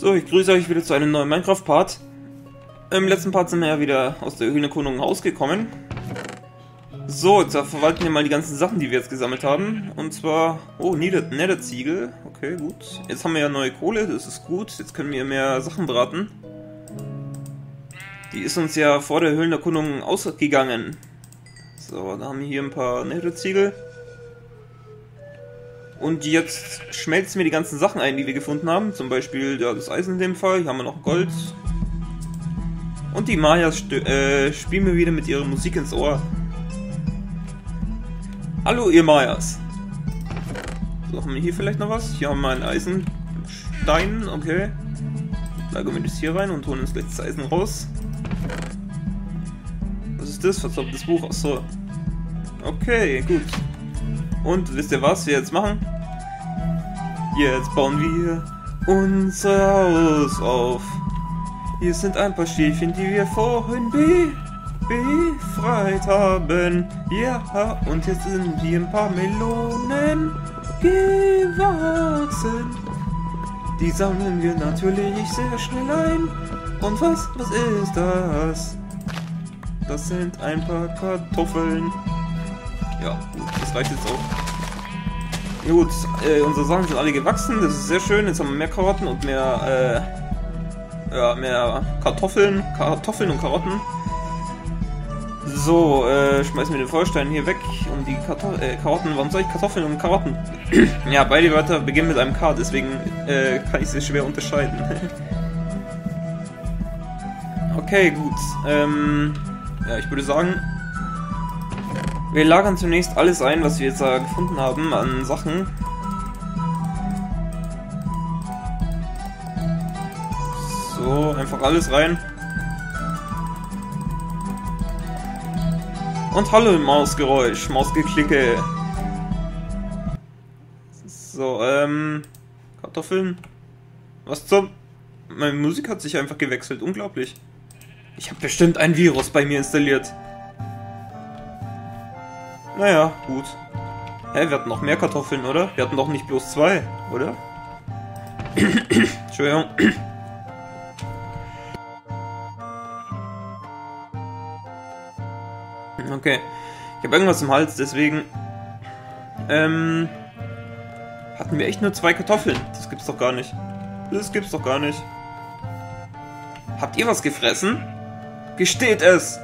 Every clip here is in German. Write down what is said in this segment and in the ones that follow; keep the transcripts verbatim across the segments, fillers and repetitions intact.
So, ich grüße euch wieder zu einem neuen Minecraft-Part. Im letzten Part sind wir ja wieder aus der Höhlenerkundung rausgekommen. So, jetzt verwalten wir mal die ganzen Sachen, die wir jetzt gesammelt haben. Und zwar, oh, Netherziegel. Okay, gut. Jetzt haben wir ja neue Kohle, das ist gut. Jetzt können wir mehr Sachen braten. Die ist uns ja vor der Höhlenerkundung ausgegangen. So, da haben wir hier ein paar Netherziegel. Und jetzt schmelzen wir die ganzen Sachen ein, die wir gefunden haben. Zum Beispiel ja, das Eisen in dem Fall. Hier haben wir noch Gold. Und die Mayas äh, spielen mir wieder mit ihrer Musik ins Ohr. Hallo ihr Mayas. So, haben wir hier vielleicht noch was? Hier haben wir einen Eisenstein. Okay. Lagern wir das hier rein und holen uns gleich das Eisen raus. Was ist das? Verzaubtes Buch. Achso. Okay, gut. Und wisst ihr, was wir jetzt machen? Jetzt bauen wir unser Haus auf. Hier sind ein paar Schäfchen, die wir vorhin be befreit haben. Ja, und jetzt sind hier ein paar Melonen gewachsen. Die sammeln wir natürlich sehr schnell ein. Und was, was ist das? Das sind ein paar Kartoffeln. Ja, gut, das reicht jetzt auch. Ja, gut, äh, unsere Sachen sind alle gewachsen, das ist sehr schön. Jetzt haben wir mehr Karotten und mehr, äh, ja, mehr Kartoffeln, Kartoffeln und Karotten. So, äh, schmeißen wir den Feuerstein hier weg und die Karto äh, Karotten, warum soll ich Kartoffeln und Karotten? Ja, beide Wörter beginnen mit einem K, deswegen äh, kann ich sie schwer unterscheiden. Okay, gut, ähm, ja, ich würde sagen, wir lagern zunächst alles ein, was wir jetzt äh, gefunden haben an Sachen. So, einfach alles rein. Und hallo Mausgeräusch, Mausgeklicke. So, ähm, Kartoffeln. Was zum... Meine Musik hat sich einfach gewechselt, unglaublich. Ich habe bestimmt ein Virus bei mir installiert. Naja, gut. Hä, wir hatten noch mehr Kartoffeln, oder? Wir hatten doch nicht bloß zwei, oder? Entschuldigung. Okay. Ich habe irgendwas im Hals, deswegen... Ähm... Hatten wir echt nur zwei Kartoffeln? Das gibt's doch gar nicht. Das gibt's doch gar nicht. Habt ihr was gefressen? Gesteht es!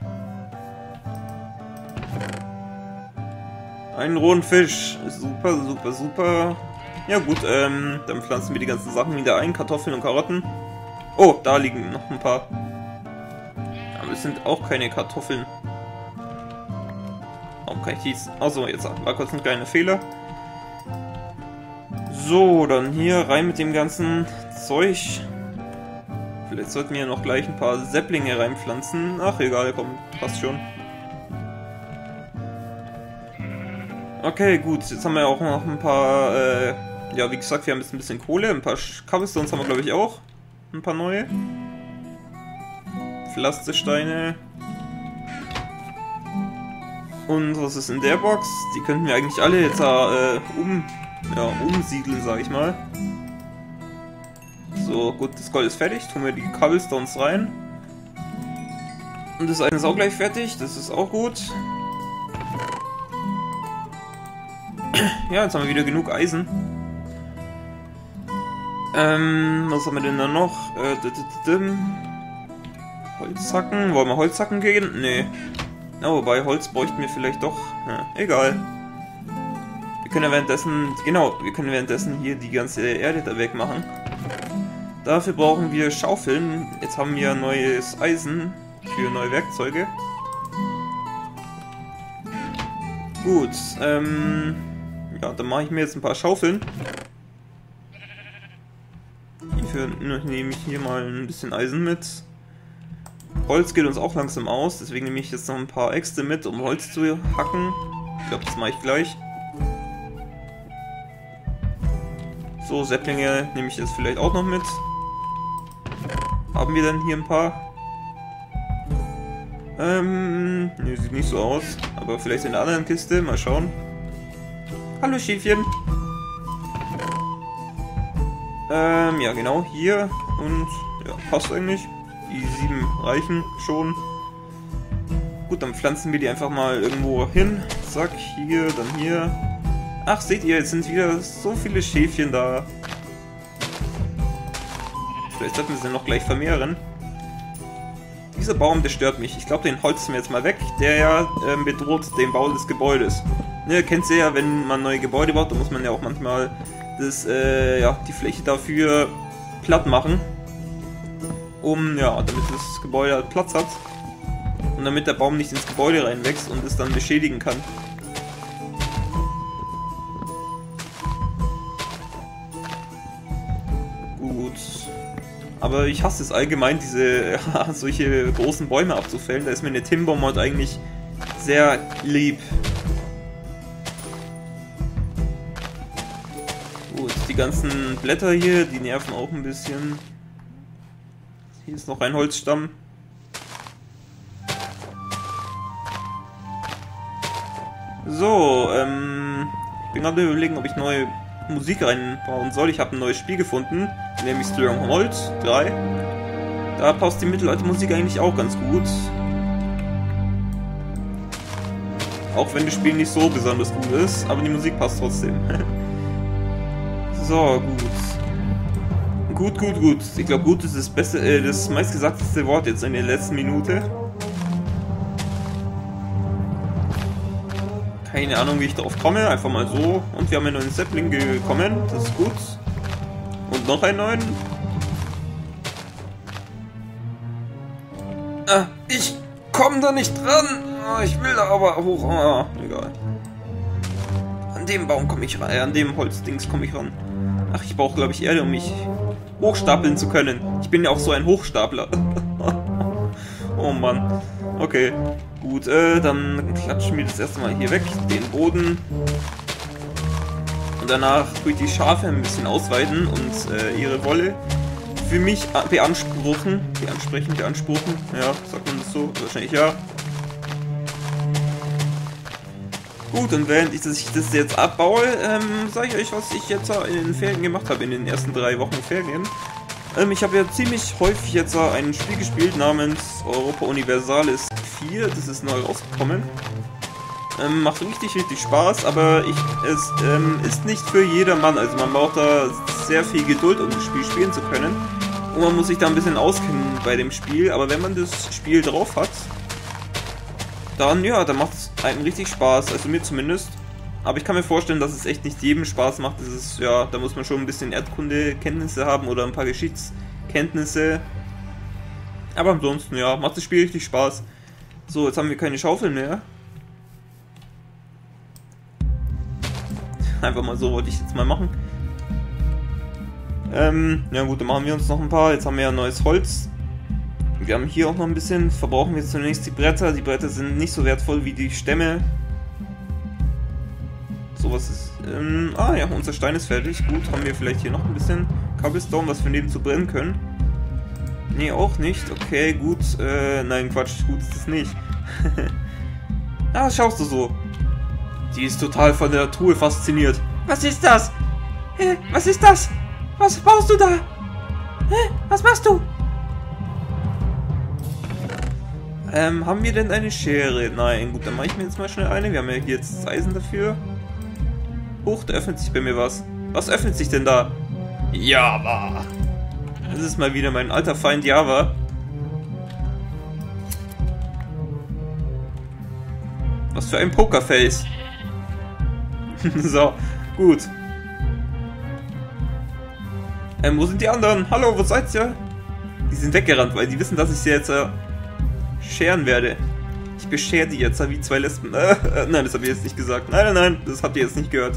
Einen rohen Fisch. Super, super, super. Ja gut, ähm, dann pflanzen wir die ganzen Sachen wieder ein. Kartoffeln und Karotten. Oh, da liegen noch ein paar. Aber es sind auch keine Kartoffeln. Warum kann ich dies... Achso, jetzt war kurz ein kleiner Fehler. So, dann hier rein mit dem ganzen Zeug. Vielleicht sollten wir noch gleich ein paar Säpplinge reinpflanzen. Ach egal, komm, passt schon. Okay, gut, jetzt haben wir auch noch ein paar, äh, ja, wie gesagt, wir haben jetzt ein bisschen Kohle, ein paar Cobblestones haben wir, glaube ich, auch. Ein paar neue. Pflastersteine. Und was ist in der Box? Die könnten wir eigentlich alle jetzt äh, um, ja, umsiedeln, sag ich mal. So, gut, das Gold ist fertig, tun wir die Cobblestones rein. Und das eine ist auch gleich fertig, das ist auch gut. Ja, jetzt haben wir wieder genug Eisen. Ähm, was haben wir denn da noch? Äh, Holzhacken. Wollen wir Holzhacken gehen? Nee. Na, wobei, Holz bräuchten wir vielleicht doch. Ja, egal. Wir können ja währenddessen, genau, wir können währenddessen hier die ganze Erde da wegmachen. Dafür brauchen wir Schaufeln. Jetzt haben wir neues Eisen für neue Werkzeuge. Gut, ähm... ja, dann mache ich mir jetzt ein paar Schaufeln. Hierfür nehme ich hier mal ein bisschen Eisen mit. Holz geht uns auch langsam aus, deswegen nehme ich jetzt noch ein paar Äxte mit, um Holz zu hacken. Ich glaube, das mache ich gleich. So, Säpplinge nehme ich jetzt vielleicht auch noch mit. Haben wir denn hier ein paar? Ähm, ne, sieht nicht so aus. Aber vielleicht in der anderen Kiste, mal schauen. Hallo Schäfchen. Ähm, ja genau, hier. Und ja, passt eigentlich. Die sieben reichen schon. Gut, dann pflanzen wir die einfach mal irgendwo hin. Zack, hier, dann hier. Ach, seht ihr, jetzt sind wieder so viele Schäfchen da. Vielleicht sollten wir sie noch gleich vermehren. Dieser Baum, der stört mich. Ich glaube, den holzen wir jetzt mal weg. Der ja ähm, bedroht den Bau des Gebäudes. Ne, kennt ihr ja, wenn man neue Gebäude baut, dann muss man ja auch manchmal das, äh, ja, die Fläche dafür platt machen. Um, ja, damit das Gebäude halt Platz hat. Und damit der Baum nicht ins Gebäude reinwächst und es dann beschädigen kann. Gut. Aber ich hasse es allgemein, diese ja, solche großen Bäume abzufällen. Da ist mir eine Timber-Mod eigentlich sehr lieb. Gut, die ganzen Blätter hier, die nerven auch ein bisschen. Hier ist noch ein Holzstamm. So, ähm, ich bin gerade überlegen, ob ich neue Musik reinbauen soll. Ich habe ein neues Spiel gefunden, nämlich Stronghold drei. Da passt die Mittelalter-Musik eigentlich auch ganz gut. Auch wenn das Spiel nicht so besonders gut ist, aber die Musik passt trotzdem. So, gut. Gut, gut, gut. Ich glaube, gut ist das beste, äh, das meistgesagteste Wort jetzt in der letzten Minute. Keine Ahnung, wie ich darauf komme, einfach mal so. Und wir haben einen neuen Sapling bekommen, das ist gut. Und noch einen neuen. Ah, ich komme da nicht dran. Oh, ich will da aber hoch. Oh, egal. An dem Baum komme ich ran, äh, an dem Holzdings komme ich ran. Ach, ich brauche, glaube ich, Erde, um mich hochstapeln zu können. Ich bin ja auch so ein Hochstapler. Oh Mann. Okay, gut, äh, dann klatschen wir das erste Mal hier weg, den Boden. Und danach tue ich die Schafe ein bisschen ausweiten und äh, ihre Wolle für mich beanspruchen. Beansprechen, beanspruchen. Ja, sagt man das so? Wahrscheinlich ja. Gut, und während ich das, ich das jetzt abbaue, ähm, sage ich euch, was ich jetzt in den Ferien gemacht habe, in den ersten drei Wochen Ferien. Ähm, ich habe ja ziemlich häufig jetzt ein Spiel gespielt namens Europa Universalis vier, das ist neu rausgekommen. Ähm, macht richtig, richtig Spaß, aber ich, es ähm, ist nicht für jedermann, also man braucht da sehr viel Geduld, um das Spiel spielen zu können. Und man muss sich da ein bisschen auskennen bei dem Spiel, aber wenn man das Spiel drauf hat, dann ja, dann macht es einem richtig Spaß, also mir zumindest. Aber ich kann mir vorstellen, dass es echt nicht jedem Spaß macht. Das ist, ja, da muss man schon ein bisschen Erdkunde-Kenntnisse haben oder ein paar Geschichtskenntnisse. Aber ansonsten, ja, macht das Spiel richtig Spaß. So, jetzt haben wir keine Schaufel mehr. Einfach mal so wollte ich jetzt mal machen. Ähm, ja gut, dann machen wir uns noch ein paar. Jetzt haben wir ja neues Holz. Wir haben hier auch noch ein bisschen. Verbrauchen wir zunächst die Bretter. Die Bretter sind nicht so wertvoll wie die Stämme. Sowas ist. Ähm, ah ja, unser Stein ist fertig. Gut, haben wir vielleicht hier noch ein bisschen Cobblestone, was wir nebenzu brennen können. Nee, auch nicht. Okay, gut. Äh, nein, Quatsch, gut ist das nicht. Ah, was schaust du so? Die ist total von der Truhe fasziniert. Was ist das? Hä? Was ist das? Was baust du da? Hä? Was machst du? Ähm, haben wir denn eine Schere? Nein, gut, dann mache ich mir jetzt mal schnell eine. Wir haben ja hier jetzt das Eisen dafür. Huch, da öffnet sich bei mir was. Was öffnet sich denn da? Java. Das ist mal wieder mein alter Feind Java. Was für ein Pokerface. So, gut. Ähm, wo sind die anderen? Hallo, wo seid ihr? Die sind weggerannt, weil die wissen, dass ich sie jetzt äh, scheren werde. Ich beschere die jetzt wie zwei Lesben. Äh, äh, nein, das habe ich jetzt nicht gesagt. Nein, nein, nein, das habt ihr jetzt nicht gehört.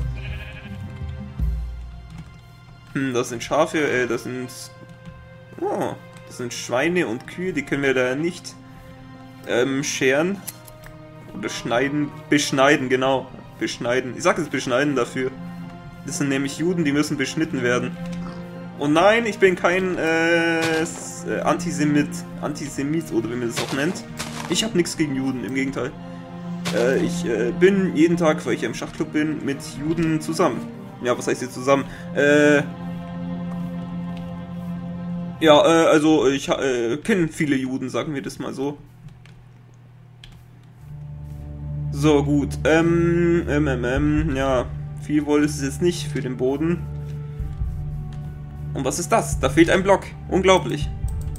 Hm, das sind Schafe, äh, das sind... Oh, das sind Schweine und Kühe, die können wir da nicht ähm, scheren. Oder schneiden, beschneiden, genau. Beschneiden. Ich sag jetzt beschneiden dafür. Das sind nämlich Juden, die müssen beschnitten werden. Und nein, ich bin kein äh, Antisemit, Antisemit oder wie man das auch nennt. Ich habe nichts gegen Juden, im Gegenteil. Äh, ich äh, bin jeden Tag, weil ich im Schachclub bin, mit Juden zusammen. Ja, was heißt hier zusammen? Äh, Ja, äh, also ich äh, kenne viele Juden, sagen wir das mal so. So, gut. Ähm, ähm, ähm, ähm, ja. Viel Wolle ist es jetzt nicht für den Boden. Und was ist das? Da fehlt ein Block. Unglaublich.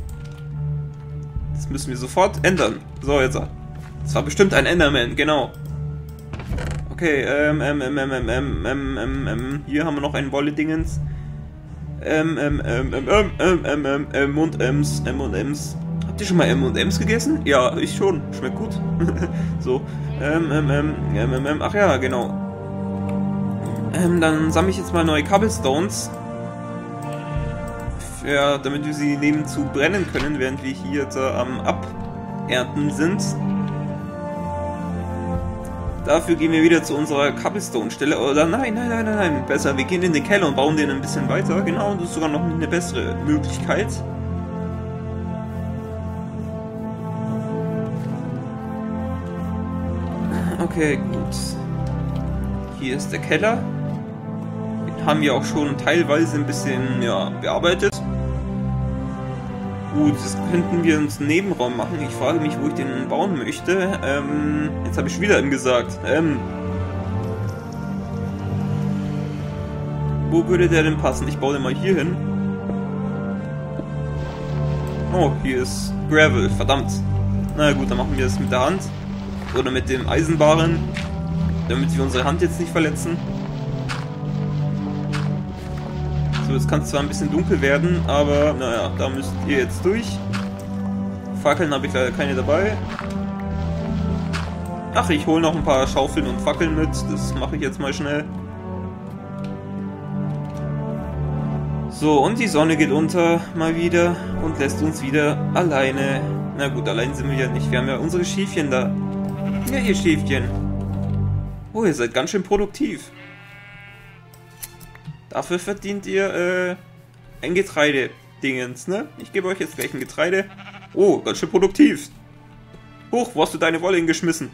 Das müssen wir sofort ändern. So, jetzt. Das war bestimmt ein Enderman, genau. Okay, ähm, ähm, ähm, ähm, ähm, ähm, ähm, ähm, ähm, hier haben wir noch ein Wolle-Dingens. Ähm, ähm, ähm, ähm, ähm, ähm, ähm, ähm, M und M's, M und M's. Habt ihr schon mal M und M's gegessen? Ja, ich schon. Schmeckt gut. So, ähm, ähm, ähm, ähm, ähm, ähm, ach ja, genau. Ähm, dann sammle ich jetzt mal neue Cobblestones. Ja, damit wir sie nebenzu brennen können, während wir hier jetzt, äh, am Abernten sind. Dafür gehen wir wieder zu unserer Cobblestone-Stelle. Oder nein, nein, nein, nein, nein. Besser, wir gehen in den Keller und bauen den ein bisschen weiter. Genau, das ist sogar noch eine bessere Möglichkeit. Okay, gut. Hier ist der Keller. Den haben wir auch schon teilweise ein bisschen, ja, bearbeitet. Gut, das könnten wir uns einen Nebenraum machen. Ich frage mich, wo ich den bauen möchte. Ähm, jetzt habe ich wieder M gesagt. Ähm, wo würde der denn passen? Ich baue den mal hier hin. Oh, hier ist Gravel. Verdammt. Na gut, dann machen wir das mit der Hand. Oder mit dem Eisenbarren. Damit wir unsere Hand jetzt nicht verletzen. So, jetzt kann es zwar ein bisschen dunkel werden, aber naja, da müsst ihr jetzt durch. Fackeln habe ich leider keine dabei. Ach, ich hole noch ein paar Schaufeln und Fackeln mit. Das mache ich jetzt mal schnell. So, und die Sonne geht unter mal wieder und lässt uns wieder alleine. Na gut, allein sind wir ja nicht. Wir haben ja unsere Schäfchen da. Ja, ihr Schäfchen. Oh, ihr seid ganz schön produktiv. Dafür verdient ihr äh, ein Getreide-Dingens, ne? Ich gebe euch jetzt gleich ein Getreide. Oh, ganz schön produktiv. Huch, wo hast du deine Wolle hingeschmissen?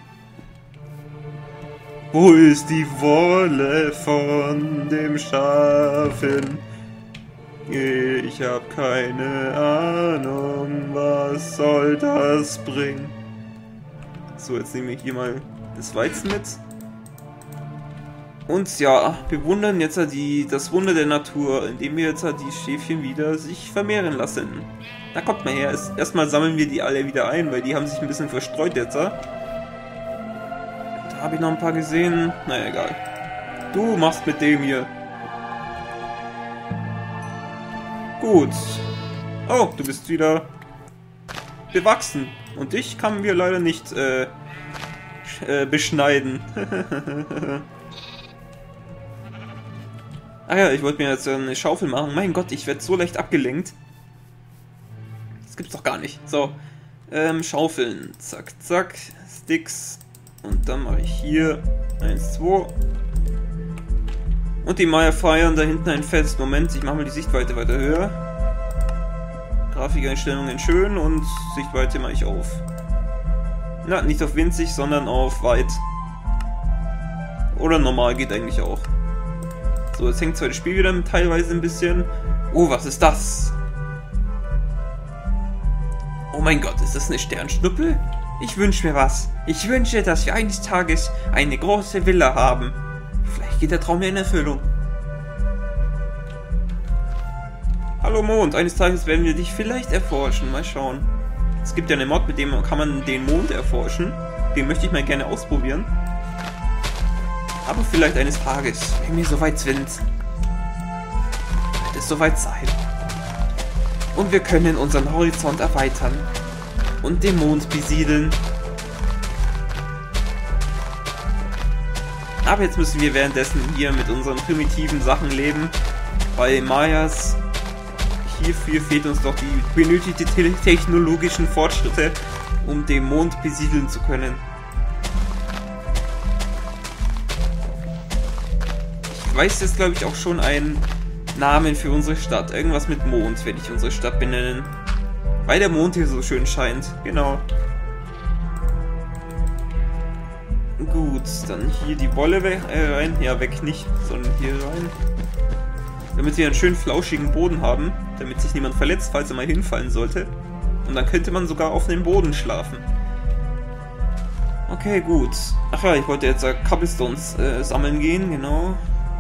Wo ist die Wolle von dem Schafen? Ich hab keine Ahnung, was soll das bringen? So, jetzt nehme ich hier mal das Weizen mit. Und ja, bewundern jetzt die, das Wunder der Natur, indem wir jetzt die Schäfchen wieder sich vermehren lassen. Da kommt mal her. Erstmal sammeln wir die alle wieder ein, weil die haben sich ein bisschen verstreut jetzt. Da habe ich noch ein paar gesehen. Naja, egal. Du machst mit dem hier. Gut. Oh, du bist wieder bewachsen. Und dich kann wir leider nicht äh, äh, beschneiden. Ah ja, ich wollte mir jetzt eine Schaufel machen. Mein Gott, ich werde so leicht abgelenkt. Das gibt's doch gar nicht. So, ähm, Schaufeln. Zack, zack. Sticks. Und dann mache ich hier eins, zwei. Und die Maya feiern da hinten ein Fest. Moment, ich mache mal die Sichtweite weiter höher. Grafikeinstellungen schön und Sichtweite mache ich auf. Na, nicht auf winzig, sondern auf weit. Oder normal geht eigentlich auch. So, jetzt hängt zwar das Spiel wieder teilweise ein bisschen. Oh, was ist das? Oh mein Gott, ist das eine Sternschnuppe? Ich wünsche mir was. Ich wünsche, dass wir eines Tages eine große Villa haben. Vielleicht geht der Traum ja in Erfüllung. Hallo Mond, eines Tages werden wir dich vielleicht erforschen. Mal schauen. Es gibt ja eine Mod, mit dem kann man den Mond erforschen. Den möchte ich mal gerne ausprobieren. Aber vielleicht eines Tages, wenn wir soweit sind, wird es soweit sein. Und wir können unseren Horizont erweitern und den Mond besiedeln. Aber jetzt müssen wir währenddessen hier mit unseren primitiven Sachen leben. Bei Mayas. Hierfür fehlt uns doch die benötigte technologischen Fortschritte, um den Mond besiedeln zu können. Ich weiß jetzt, glaube ich, auch schon einen Namen für unsere Stadt. Irgendwas mit Mond werde ich unsere Stadt benennen. Weil der Mond hier so schön scheint. Genau. Gut, dann hier die Wolle weg, äh, rein. Ja, weg nicht, sondern hier rein. damit wir einen schönen flauschigen Boden haben, damit sich niemand verletzt, falls er mal hinfallen sollte. Und dann könnte man sogar auf dem Boden schlafen. Okay, gut. Ach ja, ich wollte jetzt äh, Cobblestones äh, sammeln gehen, genau.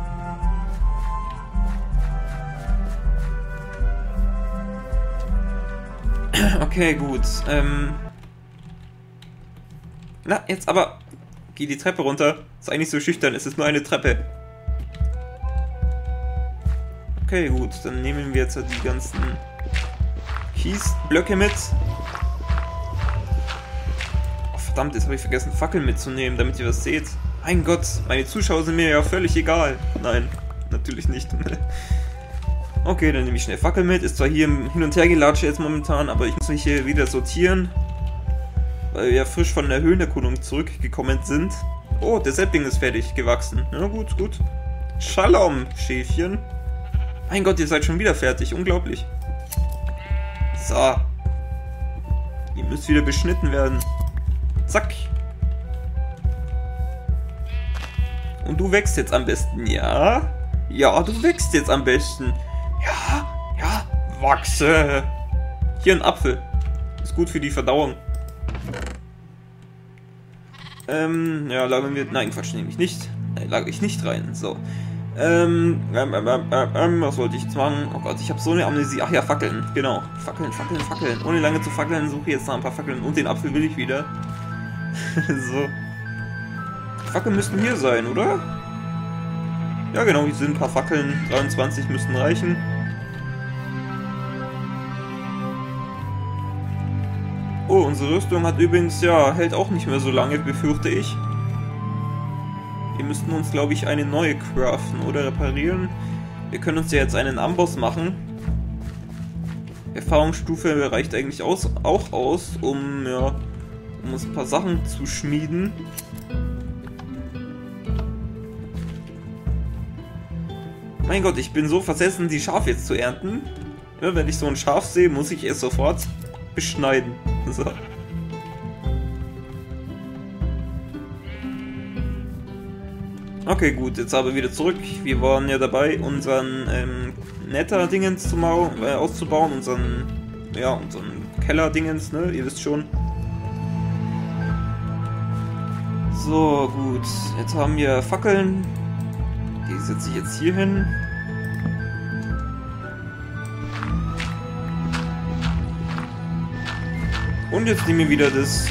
Okay, gut. Ähm... Na, jetzt aber... Geh die Treppe runter. Sei nicht so schüchtern, es ist nur eine Treppe. Okay, gut. Dann nehmen wir jetzt die ganzen Kiesblöcke mit. Oh, verdammt, jetzt habe ich vergessen, Fackeln mitzunehmen, damit ihr was seht. Mein Gott, meine Zuschauer sind mir ja völlig egal. Nein, natürlich nicht. Okay, dann nehme ich schnell Fackel mit. Ist zwar hier im Hin- und Hergelatsche jetzt momentan, aber ich muss mich hier wieder sortieren. Weil wir ja frisch von der Höhlenerkundung zurückgekommen sind. Oh, der Sapling ist fertig gewachsen. Ja, gut, gut. Shalom, Schäfchen. Mein Gott, ihr seid schon wieder fertig. Unglaublich. So. Ihr müsst wieder beschnitten werden. Zack. Und du wächst jetzt am besten, ja? Ja, du wächst jetzt am besten. Ja, ja, wachse. Hier ein Apfel. Ist gut für die Verdauung. Ähm, ja, lagern wir... Nein, Quatsch, nehme ich nicht. Nein, lagere ich nicht rein. So. Ähm, ähm, ähm, ähm, ähm, was wollte ich jetzt machen? Oh Gott, ich habe so eine Amnesie. Ach ja, Fackeln, genau. Fackeln, Fackeln, Fackeln. Ohne lange zu fackeln, suche ich jetzt noch ein paar Fackeln. Und den Apfel will ich wieder. So. Die Fackeln müssten hier sein, oder? Ja, genau, hier sind ein paar Fackeln. dreiundzwanzig müssten reichen. Oh, unsere Rüstung hat übrigens, ja, hält auch nicht mehr so lange, befürchte ich. Wir müssten uns, glaube ich, eine neue craften oder reparieren. Wir können uns ja jetzt einen Amboss machen. Erfahrungsstufe reicht eigentlich aus, auch aus, um, ja, um uns ein paar Sachen zu schmieden. Mein Gott, ich bin so versessen, die Schaf jetzt zu ernten. Ja, wenn ich so ein Schaf sehe, muss ich es sofort beschneiden. So. Okay, gut, jetzt aber wieder zurück. Wir waren ja dabei, unseren ähm, Nether-Dingens zu äh, auszubauen, unseren, ja, unseren Keller-Dingens, ne, ihr wisst schon. So, gut, jetzt haben wir Fackeln. Die setze ich jetzt hier hin. Und jetzt nehmen wir wieder das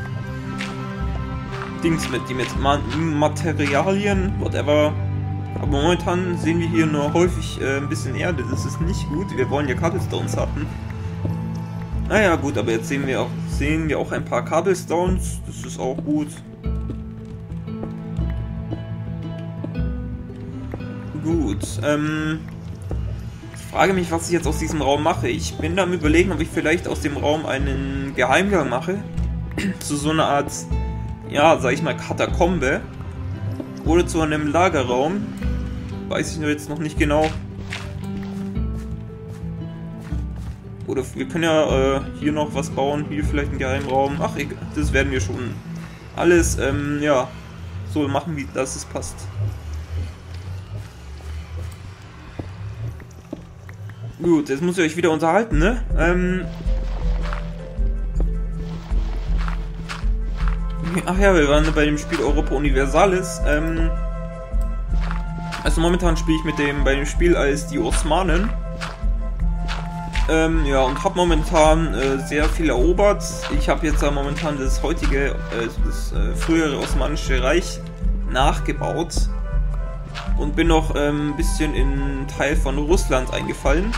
Dings mit, die mit Ma Materialien, whatever. Aber momentan sehen wir hier nur häufig äh, ein bisschen Erde, das ist nicht gut. Wir wollen ja Cobblestones haben. Naja, gut, aber jetzt sehen wir auch, sehen wir auch ein paar Cobblestones, das ist auch gut. Gut, ähm... ich frage mich, was ich jetzt aus diesem Raum mache. Ich bin da am Überlegen, ob ich vielleicht aus dem Raum einen Geheimgang mache. Zu so einer Art, ja, sag ich mal, Katakombe. Oder zu einem Lagerraum. Weiß ich nur jetzt noch nicht genau. Oder wir können ja äh, hier noch was bauen. Hier vielleicht einen Geheimraum. Ach, egal, das werden wir schon alles, ähm, ja, so machen, wie das es passt. Gut, jetzt muss ich euch wieder unterhalten, ne? Ähm Ach ja, wir waren bei dem Spiel Europa Universalis. Ähm also momentan spiele ich mit dem bei dem Spiel als die Osmanen. Ähm, ja, und habe momentan äh, sehr viel erobert. Ich habe jetzt da momentan das heutige, äh, das äh, frühere Osmanische Reich nachgebaut. Und bin noch ein ähm, bisschen in einen Teil von Russland eingefallen.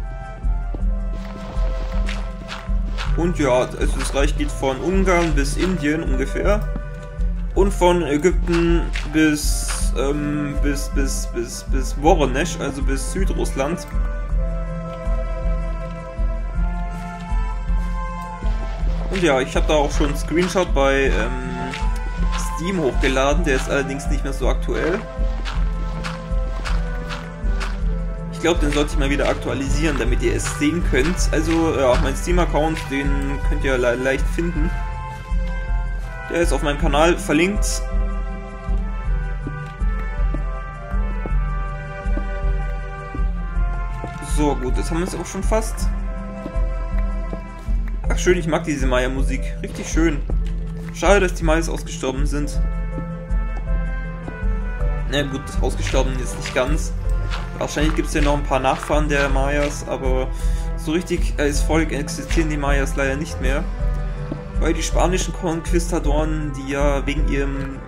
Und ja, also das Reich geht von Ungarn bis Indien ungefähr. Und von Ägypten bis, ähm, bis, bis, bis, bis Voronezh, also bis Südrussland. Und ja, ich habe da auch schon einen Screenshot bei ähm, Steam hochgeladen, der ist allerdings nicht mehr so aktuell. Ich glaube, den sollte ich mal wieder aktualisieren, damit ihr es sehen könnt. Also, ja, mein Steam-Account, den könnt ihr le leicht finden. Der ist auf meinem Kanal verlinkt. So, gut, das haben wir es auch schon fast. Ach schön, ich mag diese Maya-Musik. Richtig schön. Schade, dass die Mayas ausgestorben sind. Na gut, ausgestorben jetzt nicht ganz. Wahrscheinlich gibt es ja noch ein paar Nachfahren der Mayas, aber so richtig als Volk existieren die Mayas leider nicht mehr. Weil die spanischen Konquistadoren, die ja wegen ihrem